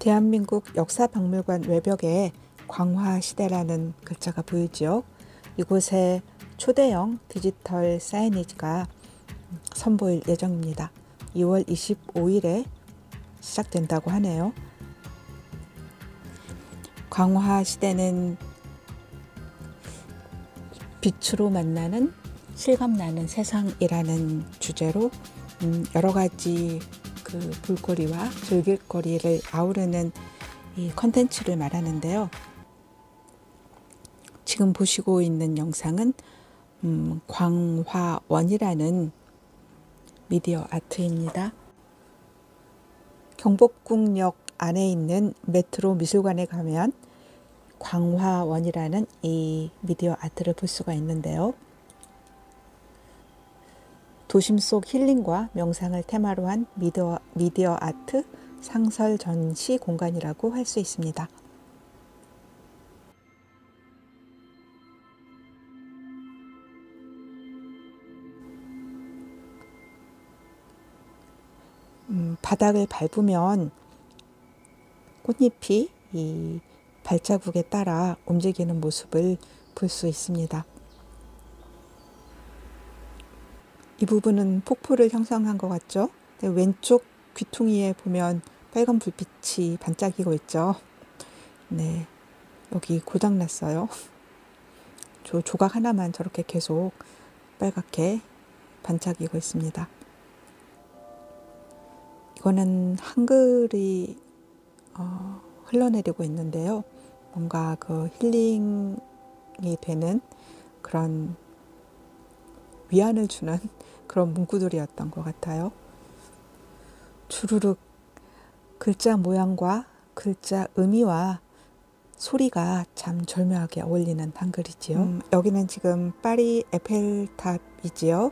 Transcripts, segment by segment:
대한민국 역사박물관 외벽에 광화시대라는 글자가 보이지요. 이곳에 초대형 디지털 사이니지가 선보일 예정입니다. 2월 25일에 시작된다고 하네요. 광화시대는 빛으로 만나는 실감나는 세상이라는 주제로 여러 가지 그 볼거리와 즐길거리를 아우르는 이 컨텐츠를 말하는데요. 지금 보시고 있는 영상은 광화원이라는 미디어 아트입니다. 경복궁역 안에 있는 메트로 미술관에 가면 광화원이라는 이 미디어 아트를 볼 수가 있는데요. 도심 속 힐링과 명상을 테마로 한 미디어 아트 상설 전시 공간이라고 할 수 있습니다. 바닥을 밟으면 꽃잎이 이 발자국에 따라 움직이는 모습을 볼 수 있습니다. 이 부분은 폭포를 형성한 것 같죠? 왼쪽 귀퉁이에 보면 빨간 불빛이 반짝이고 있죠. 네, 여기 고장났어요. 저 조각 하나만 저렇게 계속 빨갛게 반짝이고 있습니다. 이거는 한글이 흘러내리고 있는데요. 뭔가 그 힐링이 되는 그런 위안을 주는 그런 문구들이었던 것 같아요. 주르륵 글자 모양과 글자 의미와 소리가 참 절묘하게 어울리는 한글이지요. 여기는 지금 파리 에펠탑이지요.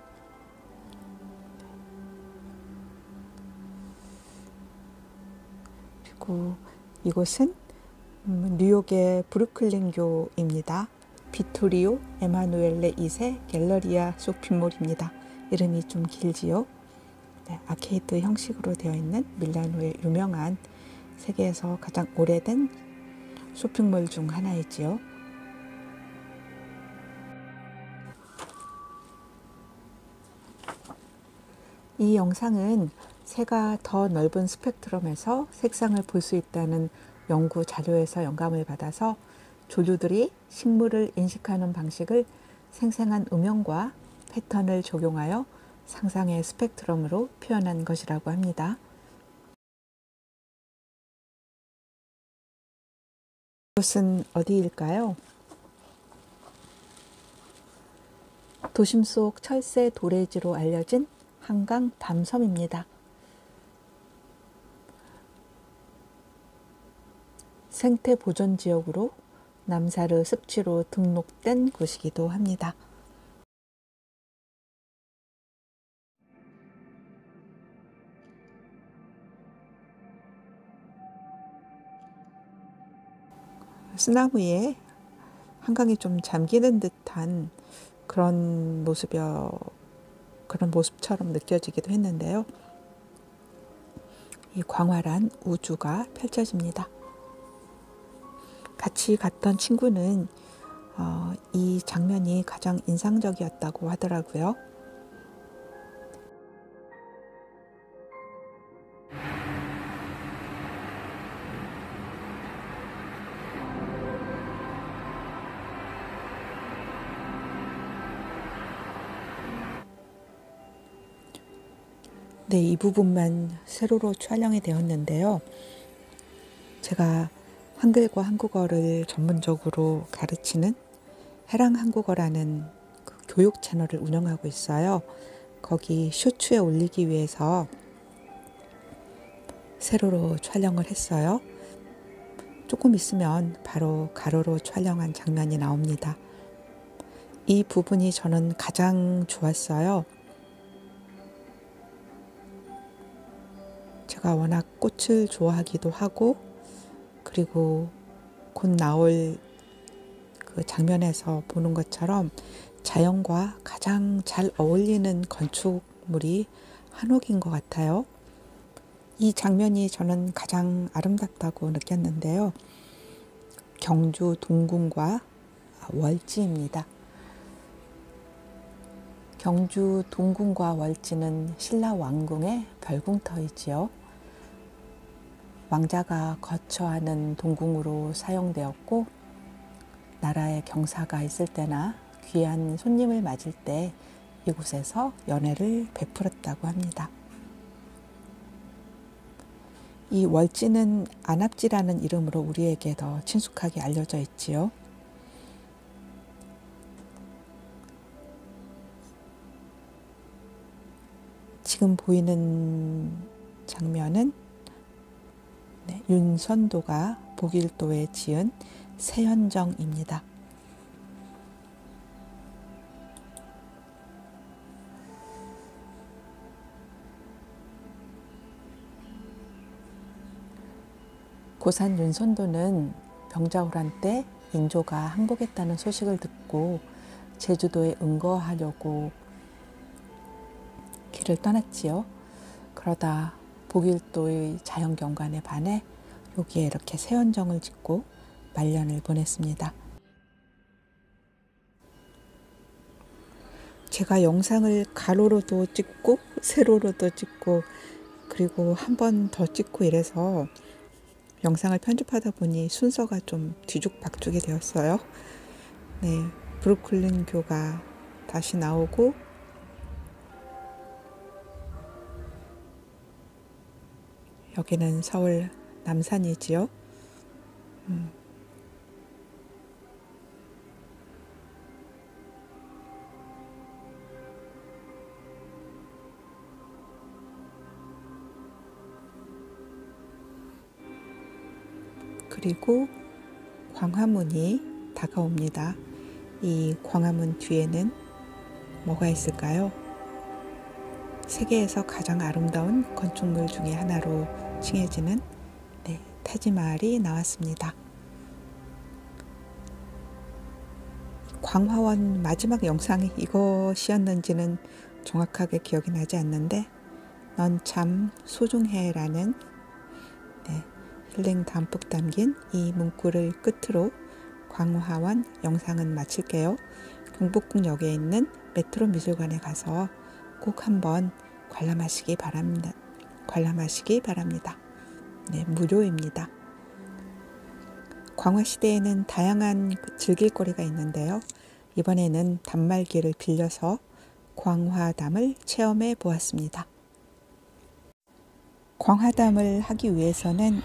그리고 이곳은 뉴욕의 브루클린교입니다. 비토리오 에마누엘레 2세 갤러리아 쇼핑몰입니다. 이름이 좀 길지요. 네, 아케이드 형식으로 되어 있는 밀라노의 유명한 세계에서 가장 오래된 쇼핑몰 중 하나이지요. 이 영상은 새가 더 넓은 스펙트럼에서 색상을 볼 수 있다는 연구 자료에서 영감을 받아서 조류들이 식물을 인식하는 방식을 생생한 음영과 패턴을 적용하여 상상의 스펙트럼으로 표현한 것이라고 합니다. 이곳은 어디일까요? 도심 속 철새 도래지로 알려진 한강 밤섬입니다. 생태 보존 지역으로 남사르 습지로 등록된 곳이기도 합니다. 쓰나무에 한강이 좀 잠기는 듯한 그런 모습처럼 느껴지기도 했는데요. 이 광활한 우주가 펼쳐집니다. 같이 갔던 친구는 이 장면이 가장 인상적이었다고 하더라고요. 네, 이 부분만 세로로 촬영이 되었는데요. 제가 한글과 한국어를 전문적으로 가르치는 해랑한국어라는 그 교육 채널을 운영하고 있어요. 거기 쇼츠에 올리기 위해서 세로로 촬영을 했어요. 조금 있으면 바로 가로로 촬영한 장면이 나옵니다. 이 부분이 저는 가장 좋았어요. 제가 워낙 꽃을 좋아하기도 하고, 그리고 곧 나올 그 장면에서 보는 것처럼 자연과 가장 잘 어울리는 건축물이 한옥인 것 같아요. 이 장면이 저는 가장 아름답다고 느꼈는데요. 경주 동궁과 월지입니다. 경주 동궁과 월지는 신라 왕궁의 별궁터이지요. 왕자가 거처하는 동궁으로 사용되었고 나라의 경사가 있을 때나 귀한 손님을 맞을 때 이곳에서 연회를 베풀었다고 합니다. 이 월지는 안압지라는 이름으로 우리에게 더 친숙하게 알려져 있지요. 지금 보이는 장면은 윤선도가 보길도에 지은 세현정입니다. 고산 윤선도는 병자호란 때 인조가 항복했다는 소식을 듣고 제주도에 응거하려고 길을 떠났지요. 그러다 보길도의 자연경관에 반해 여기에 이렇게 세현정을 짓고 말년을 보냈습니다. 제가 영상을 가로로도 찍고 세로로도 찍고 그리고 한 번 더 찍고 이래서 영상을 편집하다 보니 순서가 좀 뒤죽박죽이 되었어요. 네, 브루클린 교가 다시 나오고 여기는 서울 남산이지요. 그리고 광화문이 다가옵니다. 이 광화문 뒤에는 뭐가 있을까요? 세계에서 가장 아름다운 건축물 중에 하나로 칭해지는 타지마할이 나왔습니다. 광화원 마지막 영상이 이것이었는지는 정확하게 기억이 나지 않는데 넌 참 소중해라는 힐링 담뿍 담긴 이 문구를 끝으로 광화원 영상은 마칠게요. 경복궁역에 있는 메트로 미술관에 가서 꼭 한번 관람하시기 바랍니다. 네, 무료입니다. 광화시대에는 다양한 즐길거리가 있는데요. 이번에는 단말기를 빌려서 광화담을 체험해 보았습니다. 광화담을 하기 위해서는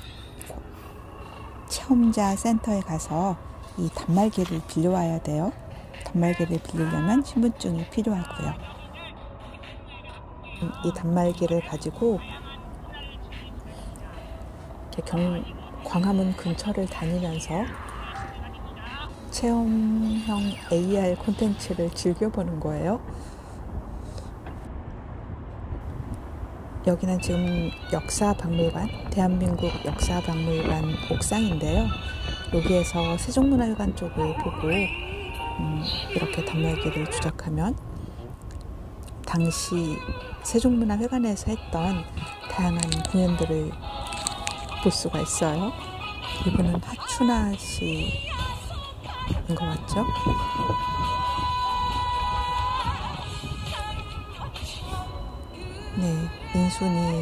체험자 센터에 가서 이 단말기를 빌려와야 돼요. 단말기를 빌리려면 신분증이 필요하고요. 이 단말기를 가지고 광화문 근처를 다니면서 체험형 AR 콘텐츠를 즐겨보는 거예요. 여기는 지금 역사박물관, 대한민국 역사박물관 옥상인데요. 여기에서 세종문화회관 쪽을 보고 이렇게 단말기를 조작하면 당시 세종문화회관에서 했던 다양한 공연들을 볼 수가 있어요. 이분은 하춘아 씨인 것 같죠? 네, 인순이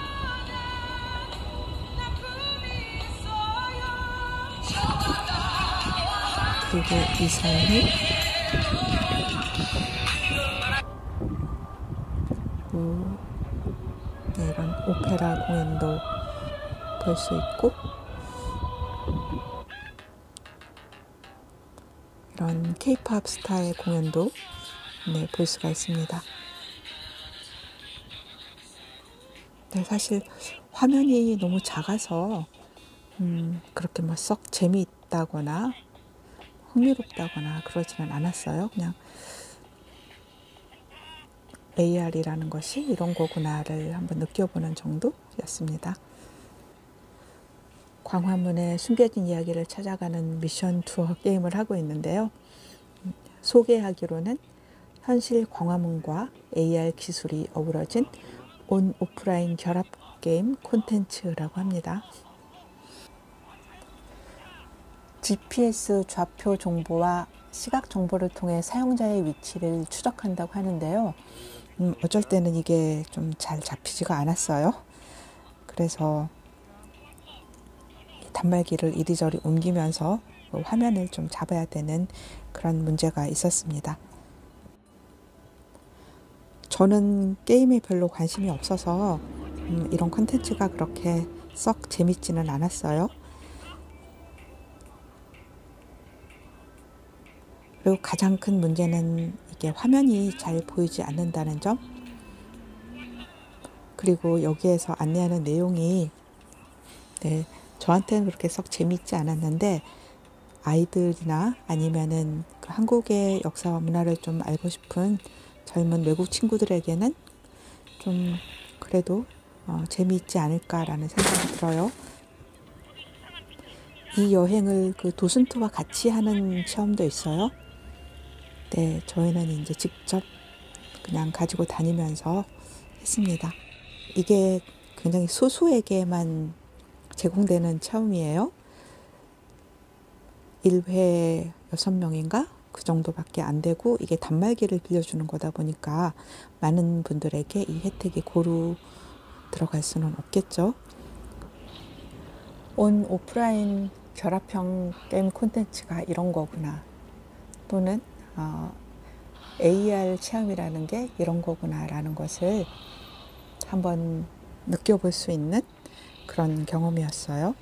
그리고 이선희 이런 오페라 공연도 볼 수 있고 이런 K-팝 스타의 공연도 볼 수가 있습니다. 네, 사실 화면이 너무 작아서 그렇게 뭐 썩 재미있다거나 흥미롭다거나 그러지는 않았어요. 그냥 AR이라는 것이 이런 거구나를 한번 느껴보는 정도였습니다. 광화문의 숨겨진 이야기를 찾아가는 미션 투어 게임을 하고 있는데요. 소개하기로는 현실 광화문과 AR 기술이 어우러진 온 오프라인 결합 게임 콘텐츠라고 합니다. GPS 좌표 정보와 시각 정보를 통해 사용자의 위치를 추적한다고 하는데요. 어쩔 때는 이게 좀 잘 잡히지가 않았어요. 그래서 단말기를 이리저리 옮기면서 화면을 좀 잡아야 되는 그런 문제가 있었습니다. 저는 게임에 별로 관심이 없어서 이런 콘텐츠가 그렇게 썩 재밌지는 않았어요. 그리고 가장 큰 문제는 이게 화면이 잘 보이지 않는다는 점, 그리고 여기에서 안내하는 내용이 저한테는 그렇게 썩 재미있지 않았는데 아이들이나 아니면은 그 한국의 역사와 문화를 좀 알고 싶은 젊은 외국 친구들에게는 좀 그래도 재미있지 않을까라는 생각이 들어요. 이 여행을 그 도슨트와 같이 하는 체험도 있어요. 네, 저희는 이제 직접 그냥 가지고 다니면서 했습니다. 이게 굉장히 소수에게만 제공되는 체험이에요. 1회 6명인가? 그 정도밖에 안 되고 이게 단말기를 빌려주는 거다 보니까 많은 분들에게 이 혜택이 고루 들어갈 수는 없겠죠. 온 오프라인 결합형 게임 콘텐츠가 이런 거구나. 또는 AR 체험이라는 게 이런 거구나 라는 것을 한번 느껴볼 수 있는 그런 경험이었어요.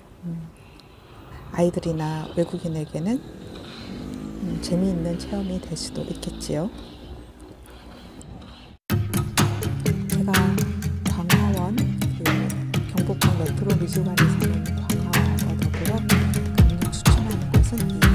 아이들이나 외국인에게는 재미있는 체험이 될 수도 있겠지요. 제가 광화원, 경복궁 메트로 미술관에 사는 광화원과 더불어 강력 추천하는 것은 이